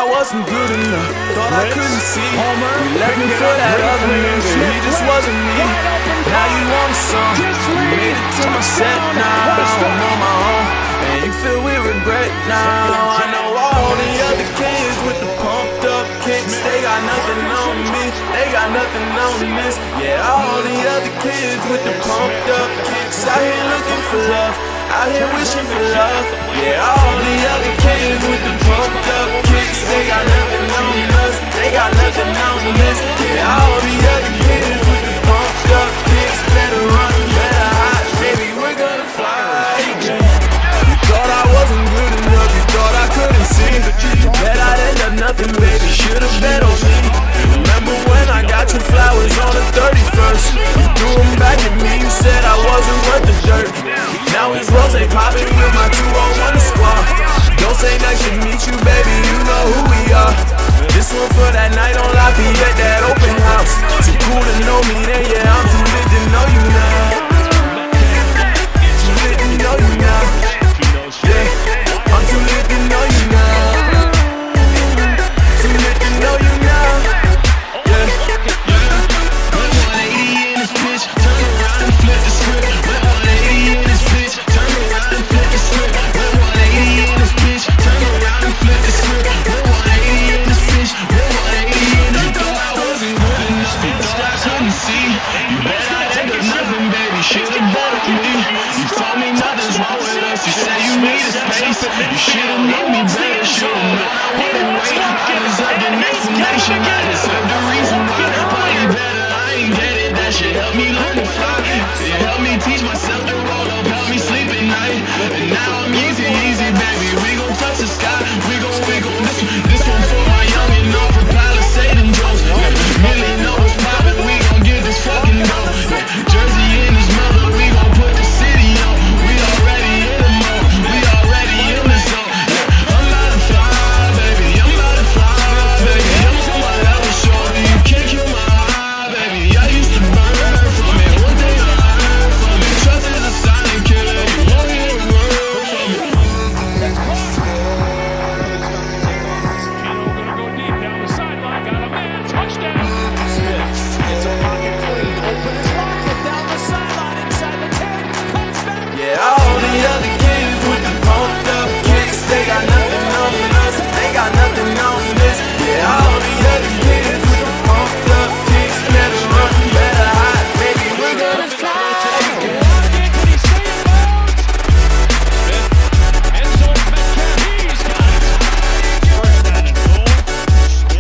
wasn't good enough, thought I couldn't see. You left me for that other nigga, he just wasn't me. Now you want a song, you made it to my set now. I'm on my own, and you feel with regret now. I know all the other kids with the pumped up kicks, they got nothing on me, they got nothing on this. Yeah, all the other kids with the pumped up kicks, out here looking for love, out here wishing for love. Yeah, all the other kids with the pumped up kicks, they got nothing on us, they got nothing on this. Yeah, all the other kids with the pumped up kicks, better run, better hide, baby, we're gonna fly again. You thought I wasn't good enough, you thought I couldn't see. You bet I'd end up nothing, baby, should've bet on me. Remember when I got you flowers on the 31st? You threw them back at me, you said I wasn't worth the dirt. Now it's Rose popping with my 201 squad. Don't say nice to meet you, baby, you know who we are. This one for that night on Lafayette, that open house. Too cool to know me then, yeah, I'm too lit to know you now. Too lit to know you now. Yeah, I'm too lit to know you now. Too lit to know you now. Yeah. 180 in this bitch, turn around and flip the script. 180 in this bitch, turn around and flip the script. 180 in this bitch, turn around and flip the script. 180 in this bitch, 180 in this. You thought I wasn't good enough, you thought I couldn't see. You bet I'd end up nothing, baby, should've bet on me. You told me nothing's wrong with us, you said you needed space. You should've known me better, should've known I wouldn't wait. I deserved an explanation, I deserved a reason why. Probably better, I ain't get it, that shit helped me learn to fly. It helped me teach myself to roll up, helped me sleep at night. And now I'm easy, easy, baby, we gon' touch the sky. We gon' this one for my youngin' off for Palisade and Jones. Million dollars poppin', we gon' get this fucking dough. Jersey in his mother, we gon' put the city on. We already in the mode, we already in the zone. I'm about to fly, baby, I'm about to fly, baby. I'm on my level, shorty, you can't kill my eye, baby. I used to burn from it, one day I learned from it. Trust is a silent killer, you won't hear a word from it. Geno gonna go deep down the sideline, got a man, touchdown. Smith gets a pocket clean, open his rocket down the sideline, inside the 10, comes back. Yeah, all the other kids with the pumped up kicks, they got nothing on us, they got nothing on this. Yeah, all the other kids with the pumped up kicks, better run, better hide, baby, we're gonna fly again. Can he stay in bounds? Smith, end zone, Metcalf, he's got it. First down and goal. Smith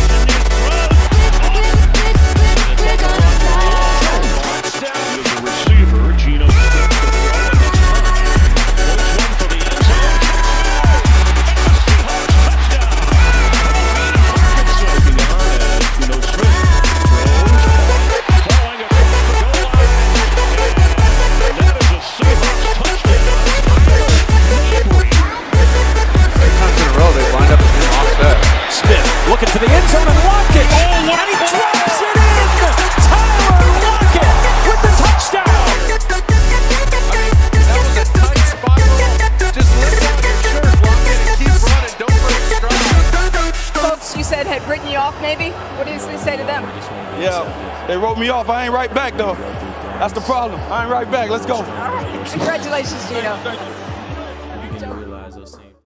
touchdown to the receiver, Geno. Looking for the end zone and Lockett. Oh, and he drops it in. Tyler Lockett with the touchdown. That was a tight spot roll. Just lift on your shirt, Lockett, and keep running. Don't break stride. Folks you said had written you off maybe? What did you say to them? Yeah, they wrote me off. I ain't right back though. That's the problem. I ain't right back. Let's go. All right. Congratulations, Geno. Thank you.